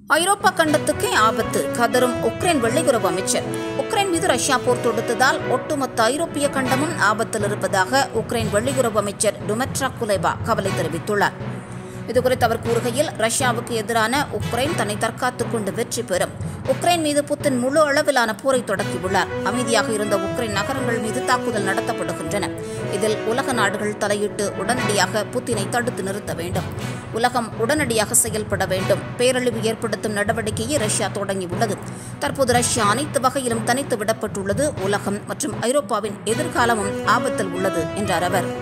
ஐரோப்பா கண்டத்துக்கே ஆபத்து கதரும் உக்ரைன் வெளியுறவு அமைச்சர். உக்ரைன் மீது ரஷ்யா போர் தொடுத்ததால் ஒட்டுமொத்த ஐரோப்பிய கண்டமும் ஆபத்தில் இருப்பதாக உக்ரைன் வெளியுறவு அமைச்சர் டுமிட்ரோ குலெபா கவலை தெரிவித்துள்ளார். இதுகுறித்து அவர் கூறுகையில், ரஷ்யாவுக்கு எதிரான உக்ரைன் தன்னை தற்காத்துக் கொண்டு வெற்றி பெறும். உக்ரைன் மீது புத்தின் முழு அளவிலான போரை தொடக்கியுள்ளார். அமைதியாக இருந்த உக்ரைன் நகரங்கள் மீது தாக்குதல் நடத்தப்படுகின்றன. இதில் உலக நாடுகள் தலையிட்டு உடனடியாக புத்தினை தடுத்து நிறுத்த வேண்டும். உலகம் உடனடியாக செயல்பட வேண்டும். பேரழிவு ஏற்படுத்தும் நடவடிக்கையை ரஷ்யா தொடங்கியுள்ளது. தற்போது ரஷ்யா அனைத்து வகையிலும் தனித்து விடப்பட்டுள்ளது. உலகம் மற்றும் ஐரோப்பாவின் எதிர்காலமும் ஆபத்தில் உள்ளது என்றார் அவர்.